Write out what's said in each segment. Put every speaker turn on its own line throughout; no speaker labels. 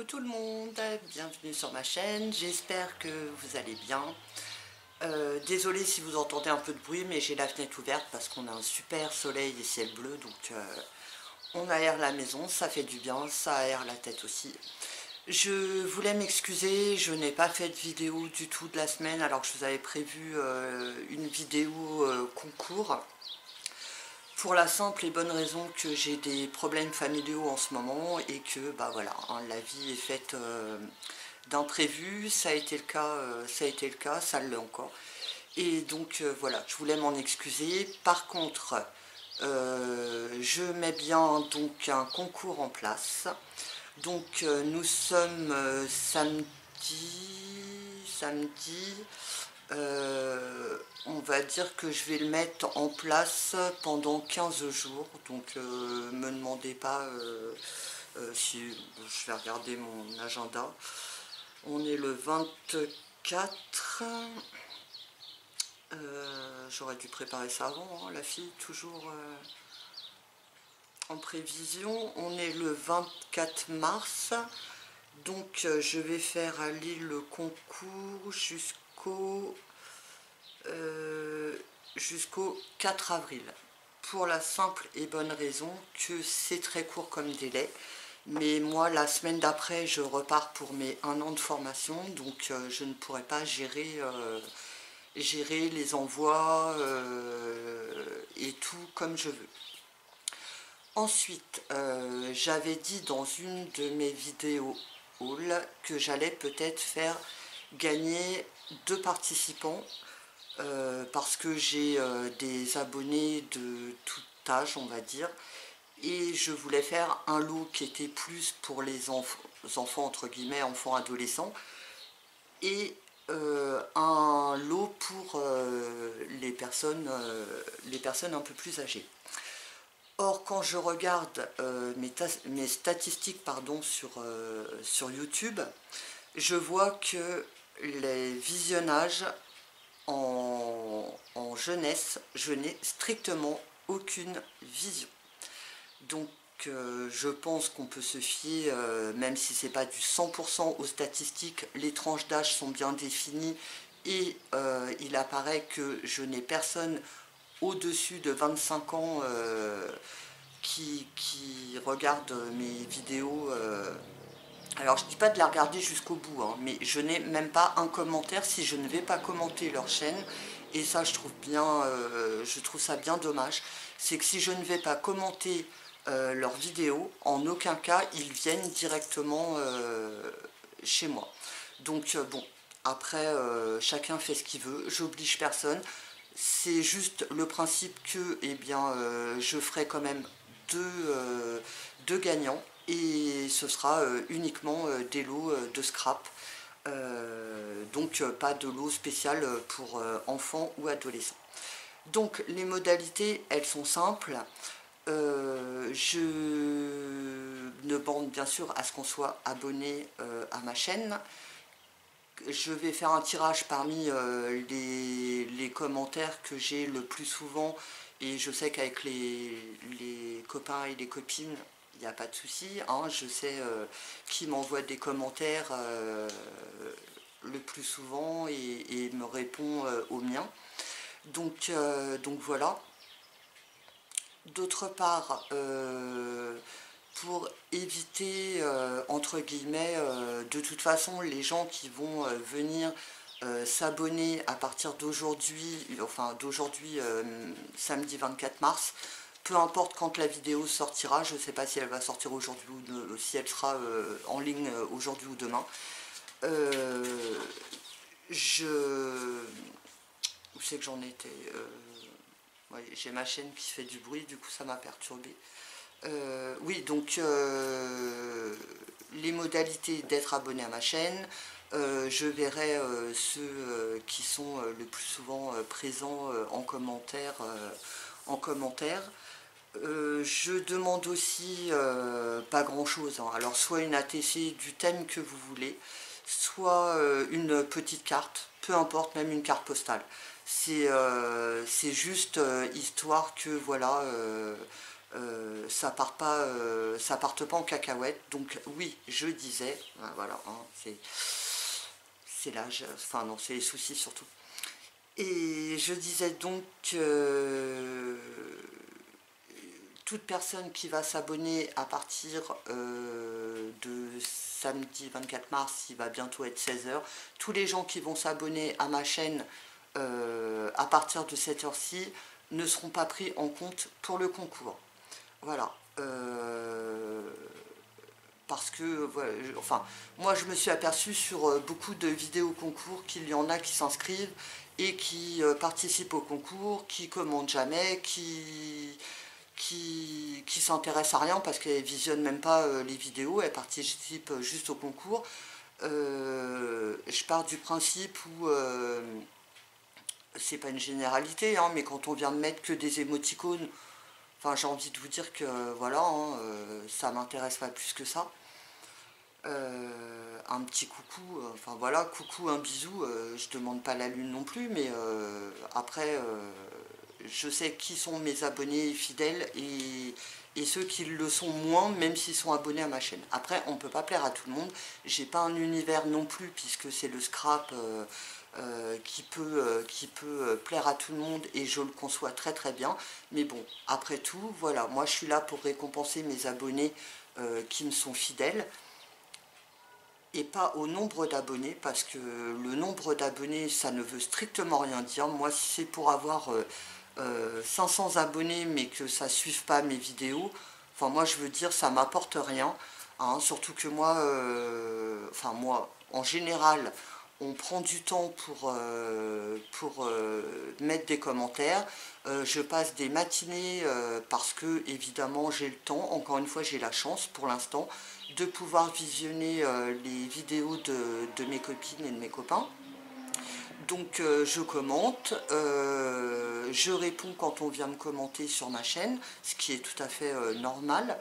tout le monde, bienvenue sur ma chaîne, j'espère que vous allez bien. Désolée si vous entendez un peu de bruit, mais j'ai la fenêtre ouverte parce qu'on a un super soleil et ciel bleu, donc on aère la maison, ça fait du bien, ça aère la tête aussi. Je voulais m'excuser, je n'ai pas fait de vidéo du tout de la semaine alors que je vous avais prévu une vidéo concours. Pour la simple et bonne raison que j'ai des problèmes familiaux en ce moment et que bah voilà, hein, la vie est faite d'imprévus, ça a été le cas, ça l'est encore. Et donc voilà, je voulais m'en excuser. Par contre, je mets bien donc un concours en place. Donc nous sommes samedi, on va dire que je vais le mettre en place pendant 15 jours, donc me demandez pas si je vais regarder mon agenda. On est le 24, j'aurais dû préparer ça avant, hein, la fille, toujours en prévision. On est le 24 mars, donc je vais faire aller le concours jusqu'au 4 avril. Pour la simple et bonne raison que c'est très court comme délai. Mais moi, la semaine d'après, je repars pour mes 1 an de formation, donc je ne pourrai pas gérer les envois et tout comme je veux. Ensuite, j'avais dit dans une de mes vidéos haul que j'allais peut-être faire gagner 2 participants parce que j'ai des abonnés de tout âge, on va dire, et je voulais faire un lot qui était plus pour les enfants entre guillemets, enfants adolescents, et un lot pour les personnes un peu plus âgées. Or, quand je regarde mes statistiques pardon, sur YouTube, je vois que les visionnages en jeunesse, je n'ai strictement aucune vision. Donc je pense qu'on peut se fier, même si c'est pas du 100% aux statistiques, les tranches d'âge sont bien définies et il apparaît que je n'ai personne au-dessus de 25 ans qui regarde mes vidéos. Alors je ne dis pas de la regarder jusqu'au bout, hein, mais je n'ai même pas un commentaire si je ne vais pas commenter leur chaîne. Et ça je trouve ça bien dommage. C'est que si je ne vais pas commenter leurs vidéos, en aucun cas ils viennent directement chez moi. Donc bon, après chacun fait ce qu'il veut, j'oblige personne. C'est juste le principe que eh bien, je ferai quand même deux gagnants et ce sera uniquement des lots de scrap. Donc pas de lot spécial pour enfants ou adolescents. Donc les modalités, elles sont simples. Je demande bien sûr à ce qu'on soit abonné à ma chaîne. Je vais faire un tirage parmi les commentaires que j'ai le plus souvent, et je sais qu'avec les copains et les copines, il n'y a pas de souci, hein, je sais qui m'envoie des commentaires le plus souvent et me répond aux miens. Donc voilà. D'autre part, pour éviter, entre guillemets, de toute façon, les gens qui vont venir s'abonner à partir d'aujourd'hui, samedi 24 mars, peu importe quand la vidéo sortira, je ne sais pas si elle va sortir aujourd'hui ou si elle sera en ligne aujourd'hui ou demain. Où c'est que j'en étais ouais, j'ai ma chaîne qui fait du bruit, du coup ça m'a perturbé. Oui, donc les modalités d'être abonné à ma chaîne, je verrai ceux qui sont le plus souvent présents en commentaire. Je demande aussi pas grand chose, hein. Alors soit une ATC du thème que vous voulez, soit une petite carte, peu importe, même une carte postale. C'est juste histoire que voilà, ça parte pas en cacahuète. Donc oui, je disais, voilà, hein, c'est l'âge, enfin non, c'est les soucis surtout. Et je disais donc toute personne qui va s'abonner à partir de samedi 24 mars, il va bientôt être 16 h, tous les gens qui vont s'abonner à ma chaîne à partir de cette heure-ci ne seront pas pris en compte pour le concours. Voilà. Parce que, voilà, enfin, moi je me suis aperçue sur beaucoup de vidéos concours qu'il y en a qui s'inscrivent et qui participent au concours, qui commandent jamais, qui s'intéressent à rien parce qu'elles visionnent même pas les vidéos, elles participent juste au concours. Je pars du principe où c'est pas une généralité, hein, mais quand on vient de mettre que des émoticônes, enfin j'ai envie de vous dire que voilà, hein, ça m'intéresse pas plus que ça. Un petit coucou, enfin voilà, coucou, un bisou, je demande pas la lune non plus, mais après je sais qui sont mes abonnés fidèles et ceux qui le sont moins, même s'ils sont abonnés à ma chaîne. Après, on peut pas plaire à tout le monde, j'ai pas un univers non plus, puisque c'est le scrap qui peut plaire à tout le monde, et je le conçois très très bien. Mais bon, après tout, voilà, moi je suis là pour récompenser mes abonnés qui me sont fidèles, et pas au nombre d'abonnés, parce que le nombre d'abonnés, ça ne veut strictement rien dire. Moi, si c'est pour avoir 500 abonnés, mais que ça ne suive pas mes vidéos, enfin moi je veux dire, ça m'apporte rien, hein, surtout que moi, enfin moi, en général, on prend du temps pour mettre des commentaires. Je passe des matinées parce que, évidemment, j'ai le temps. Encore une fois, j'ai la chance, pour l'instant, de pouvoir visionner les vidéos de mes copines et de mes copains. Donc, je commente, je réponds quand on vient me commenter sur ma chaîne, ce qui est tout à fait normal.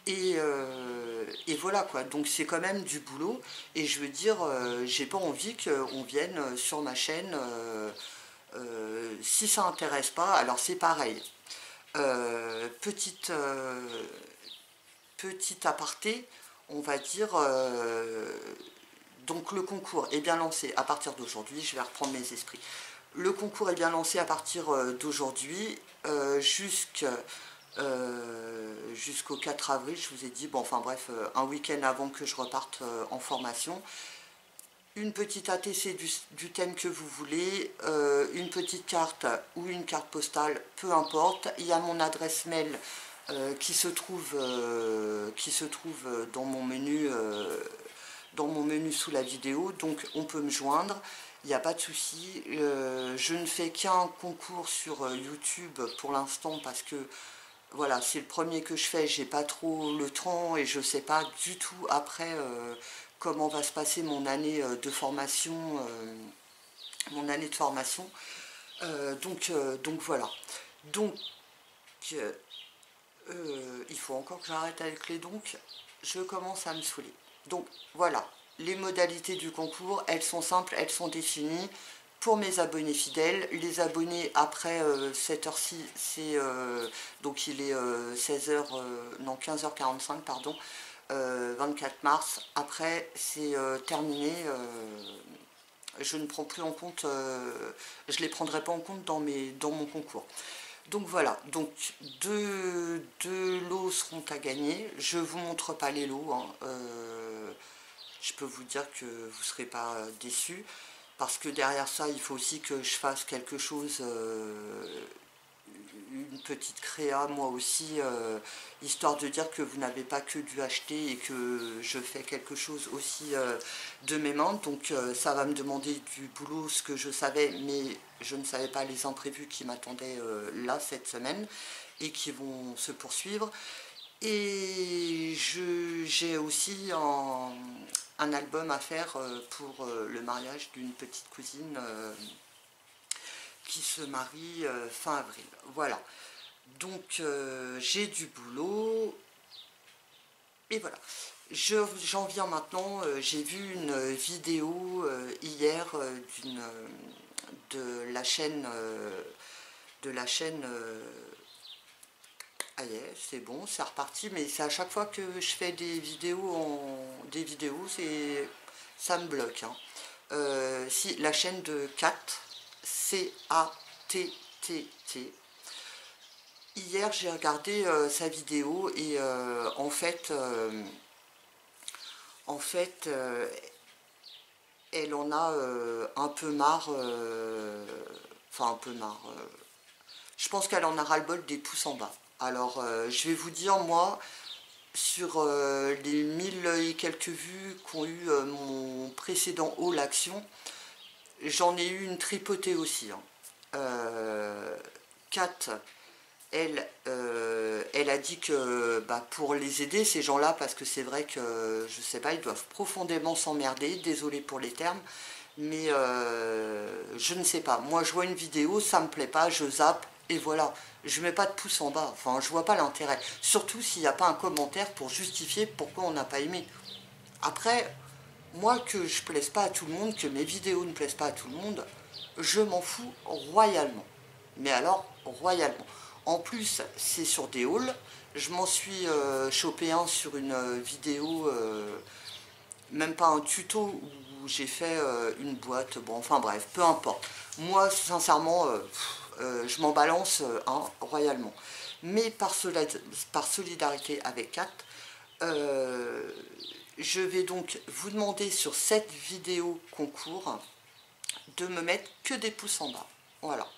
Et voilà quoi, donc c'est quand même du boulot, et je veux dire, j'ai pas envie qu'on vienne sur ma chaîne, si ça intéresse pas, alors c'est pareil. Petite aparté, on va dire, donc le concours est bien lancé à partir d'aujourd'hui, je vais reprendre mes esprits. Le concours est bien lancé à partir d'aujourd'hui jusqu'au 4 avril, je vous ai dit, bon enfin bref, un week-end avant que je reparte en formation. Une petite ATC du thème que vous voulez, une petite carte ou une carte postale, peu importe. Il y a mon adresse mail qui se trouve dans mon menu sous la vidéo, donc on peut me joindre, il n'y a pas de souci. Je ne fais qu'un concours sur YouTube pour l'instant parce que voilà, c'est le premier que je fais, j'ai pas trop le temps et je sais pas du tout après comment va se passer mon année de formation. Donc voilà. Donc il faut encore que j'arrête avec les donc. Je commence à me saouler. Donc voilà, les modalités du concours, elles sont simples, elles sont définies. Pour mes abonnés fidèles, les abonnés après cette heure-ci, c'est donc il est 16 h, non 15 h 45 pardon, 24 mars. Après c'est terminé. Je ne prends plus en compte, je les prendrai pas en compte dans mon concours. Donc voilà, donc deux lots seront à gagner. Je ne vous montre pas les lots, hein. Je peux vous dire que vous ne serez pas déçus, parce que derrière ça, il faut aussi que je fasse quelque chose, une petite créa moi aussi, histoire de dire que vous n'avez pas que dû acheter et que je fais quelque chose aussi de mes mains. Donc ça va me demander du boulot, ce que je savais, mais je ne savais pas les imprévus qui m'attendaient là cette semaine et qui vont se poursuivre. Et j'ai aussi un album à faire pour le mariage d'une petite cousine qui se marie fin avril. Voilà. Donc j'ai du boulot. Et voilà. J'en viens maintenant. J'ai vu une vidéo hier de la chaîne Ah yeah, c'est bon, c'est reparti, mais c'est à chaque fois que je fais des vidéos, ça me bloque, hein. Si, la chaîne de Cat, C-A-T-T-T. Hier, j'ai regardé sa vidéo et en fait, elle en a un peu marre, enfin un peu marre. Je pense qu'elle en a ras-le-bol des pouces en bas. Alors, je vais vous dire, moi, sur les 1000 et quelques vues qu'ont eu mon précédent haul action, j'en ai eu une tripotée aussi, hein. Kat, elle a dit que bah, pour les aider, ces gens-là, parce que c'est vrai que, je sais pas, ils doivent profondément s'emmerder, désolé pour les termes, mais je ne sais pas. Moi, je vois une vidéo, ça me plaît pas, je zappe, et voilà. Je mets pas de pouce en bas, enfin, je vois pas l'intérêt. Surtout s'il n'y a pas un commentaire pour justifier pourquoi on n'a pas aimé. Après, moi, que je plaise pas à tout le monde, que mes vidéos ne plaisent pas à tout le monde, je m'en fous royalement. Mais alors, royalement. En plus, c'est sur des hauls. Je m'en suis chopé un sur une vidéo, même pas un tuto, où j'ai fait une boîte. Bon, enfin bref, peu importe. Moi, sincèrement, je m'en balance un royalement. Mais par solidarité avec Kat, euh, je vais donc vous demander sur cette vidéo concours de me mettre que des pouces en bas. Voilà.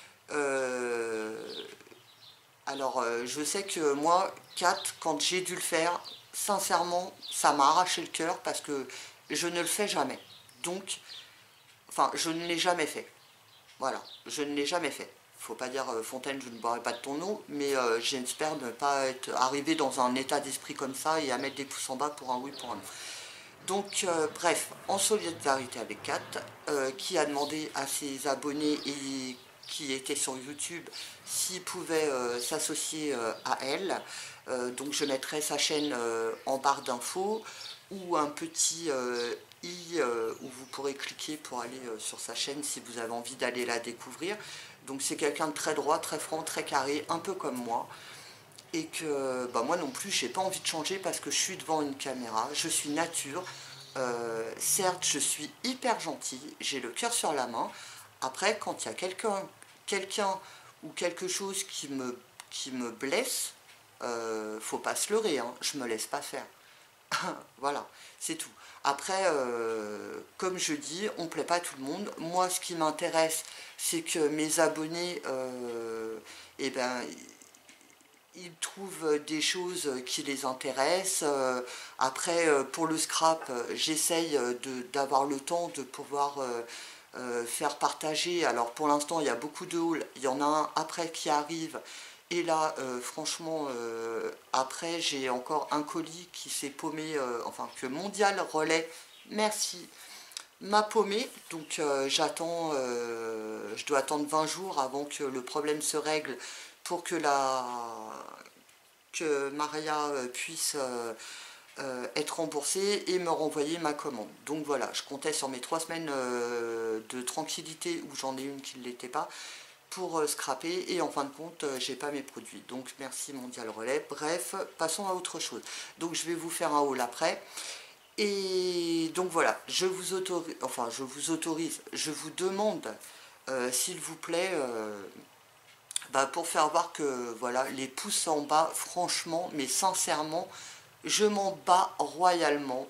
Euh, alors, je sais que moi, 4, quand j'ai dû le faire, sincèrement, ça m'a arraché le cœur parce que je ne le fais jamais. Donc, enfin, je ne l'ai jamais fait. Voilà, je ne l'ai jamais fait. Faut pas dire Fontaine, je ne boirai pas de ton eau, mais j'espère ne pas être arrivé dans un état d'esprit comme ça et à mettre des pouces en bas pour un oui, pour un non. Donc, bref, en solidarité avec Kat, qui a demandé à ses abonnés et qui étaient sur YouTube s'ils pouvaient s'associer à elle. Donc, je mettrai sa chaîne en barre d'infos ou un petit i où vous pourrez cliquer pour aller sur sa chaîne si vous avez envie d'aller la découvrir. Donc, c'est quelqu'un de très droit, très franc, très carré, un peu comme moi et que bah, moi non plus j'ai pas envie de changer parce que je suis devant une caméra, je suis nature. Certes, je suis hyper gentille, j'ai le cœur sur la main. Après, quand il y a quelqu'un ou quelque chose qui me blesse, faut pas se leurrer, hein, je me laisse pas faire. Voilà, c'est tout. Après, comme je dis, on ne plaît pas à tout le monde. Moi, ce qui m'intéresse, c'est que mes abonnés, eh ben, ils trouvent des choses qui les intéressent. Après, pour le scrap, j'essaye d'avoir le temps de pouvoir faire partager. Alors, pour l'instant, il y a beaucoup de hauls. Il y en a un après qui arrive. Et là, franchement, après, j'ai encore un colis qui s'est paumé, enfin, que Mondial Relais, merci, m'a paumé. Donc, je dois attendre 20 jours avant que le problème se règle pour que Maria puisse être remboursée et me renvoyer ma commande. Donc voilà, je comptais sur mes 3 semaines de tranquillité où j'en ai une qui ne l'était pas pour scraper et en fin de compte j'ai pas mes produits. Donc merci Mondial Relais. Bref, passons à autre chose. Donc je vais vous faire un haul après. Et donc voilà, je vous autorise, je vous demande s'il vous plaît bah, pour faire voir que voilà, les pouces en bas, franchement, mais sincèrement, je m'en bats royalement.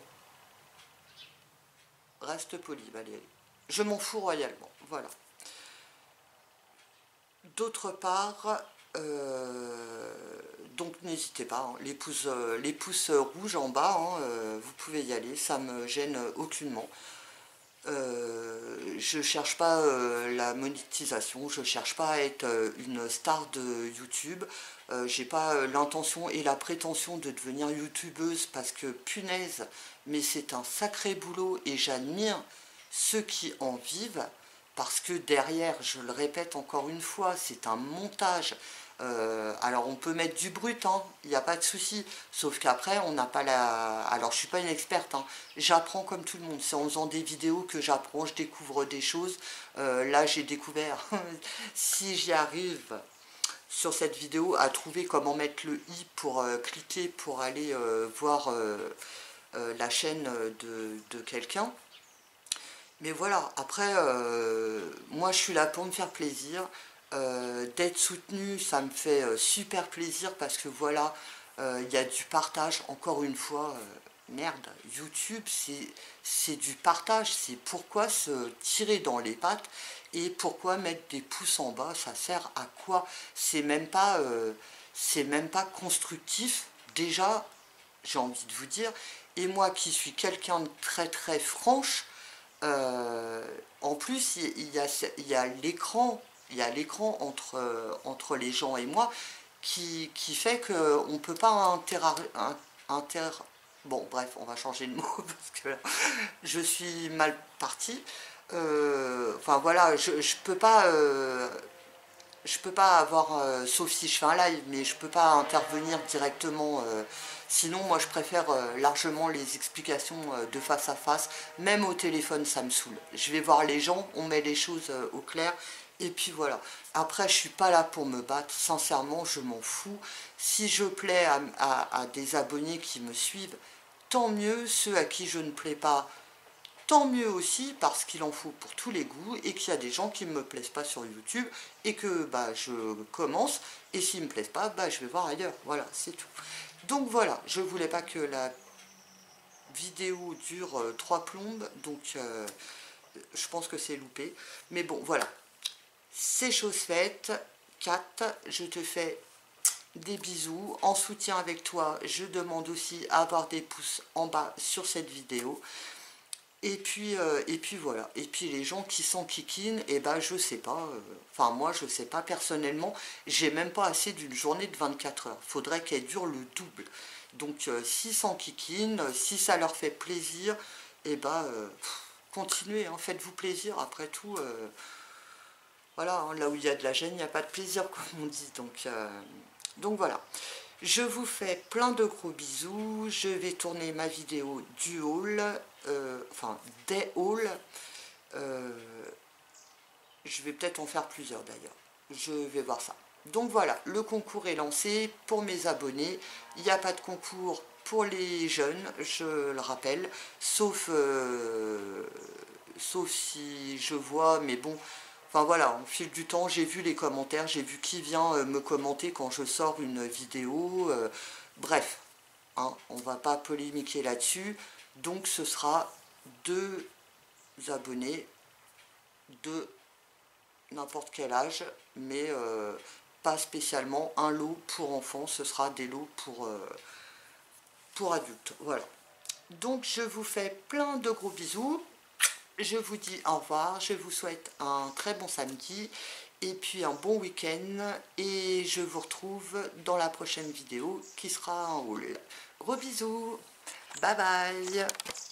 Reste poli, Valérie. Je m'en fous royalement, voilà. D'autre part, donc n'hésitez pas, hein, les pouces rouges en bas, hein, vous pouvez y aller, ça me gêne aucunement. Je cherche pas la monétisation, je cherche pas à être une star de YouTube. J'ai pas l'intention et la prétention de devenir youtubeuse parce que punaise, mais c'est un sacré boulot et j'admire ceux qui en vivent parce que derrière, je le répète encore une fois, c'est un montage. Alors on peut mettre du brut, hein, il n'y a pas de souci, sauf qu'après on n'a pas la... Alors je suis pas une experte, hein, j'apprends comme tout le monde, c'est en faisant des vidéos que j'apprends, je découvre des choses. Là j'ai découvert, si j'y arrive, sur cette vidéo à trouver comment mettre le i pour cliquer pour aller voir la chaîne de quelqu'un. Mais voilà, après, moi je suis là pour me faire plaisir. D'être soutenu, ça me fait super plaisir parce que voilà, il y a du partage, encore une fois. Merde, YouTube, c'est du partage, c'est pourquoi se tirer dans les pattes et pourquoi mettre des pouces en bas, ça sert à quoi? C'est même pas constructif, déjà, j'ai envie de vous dire, et moi qui suis quelqu'un de très très franche, en plus il y a l'écran entre les gens et moi qui fait qu'on ne peut pas bon, bref, on va changer de mot parce que là, je suis mal partie. Enfin voilà, je peux pas avoir, sauf si je fais un live, mais je peux pas intervenir directement. Sinon, moi, je préfère largement les explications de face à face. Même au téléphone, ça me saoule. Je vais voir les gens, on met les choses au clair. Et puis voilà. Après, je suis pas là pour me battre. Sincèrement, je m'en fous. Si je plais à des abonnés qui me suivent, tant mieux. Ceux à qui je ne plais pas, tant mieux aussi, parce qu'il en faut pour tous les goûts, et qu'il y a des gens qui ne me plaisent pas sur YouTube, et que bah, je commence, et s'ils ne me plaisent pas, bah, je vais voir ailleurs. Voilà, c'est tout. Donc voilà, je voulais pas que la vidéo dure 3 plombes, donc je pense que c'est loupé. Mais bon, voilà, c'est chose faite. Kat, je te fais des bisous. En soutien avec toi, je demande aussi à avoir des pouces en bas sur cette vidéo. Et puis voilà. Et puis les gens qui s'enquiquinent, et ben je sais pas. Enfin moi je sais pas personnellement. J'ai même pas assez d'une journée de 24 heures. Faudrait qu'elle dure le double. Donc s'ils s'enquiquinent, si ça leur fait plaisir, et ben continuez. Hein, faites-vous plaisir. Après tout, voilà. Hein, là où il y a de la gêne, il n'y a pas de plaisir comme on dit. Donc voilà. Je vous fais plein de gros bisous. Je vais tourner ma vidéo du haul, enfin des hauls. Je vais peut-être en faire plusieurs d'ailleurs. Je vais voir ça. Donc voilà, le concours est lancé pour mes abonnés. Il n'y a pas de concours pour les jeunes, je le rappelle, sauf si je vois, mais bon, enfin voilà, au fil du temps, j'ai vu les commentaires, j'ai vu qui vient me commenter quand je sors une vidéo, bref, hein, on va pas polémiquer là-dessus, donc ce sera 2 abonnés de n'importe quel âge, mais pas spécialement un lot pour enfants, ce sera des lots pour adultes, voilà. Donc je vous fais plein de gros bisous. Je vous dis au revoir, je vous souhaite un très bon samedi et puis un bon week-end et je vous retrouve dans la prochaine vidéo qui sera en haul. Gros bisous, bye bye.